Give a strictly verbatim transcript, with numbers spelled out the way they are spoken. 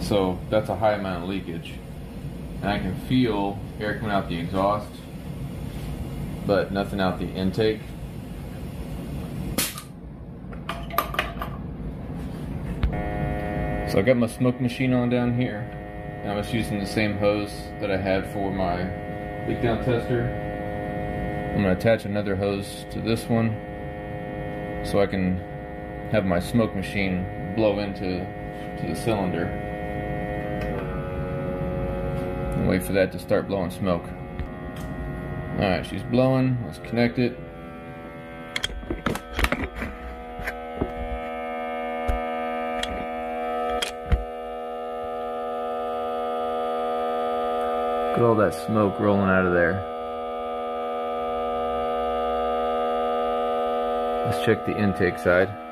So that's a high amount of leakage. And I can feel air coming out the exhaust, but nothing out the intake. So I got my smoke machine on down here. And I'm just using the same hose that I had for my leak down tester. I'm going to attach another hose to this one so I can have my smoke machine blow into to the cylinder and wait for that to start blowing smoke. Alright, she's blowing. Let's connect it. Look at all that smoke rolling out of there. Let's check the intake side.